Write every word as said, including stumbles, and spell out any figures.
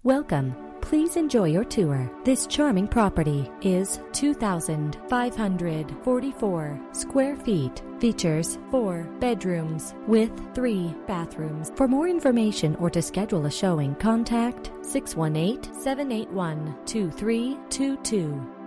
Welcome. Please enjoy your tour. This charming property is two thousand five hundred forty-four square feet. Features four bedrooms with three bathrooms. For more information or to schedule a showing, contact six one eight, seven eight one, two three two two.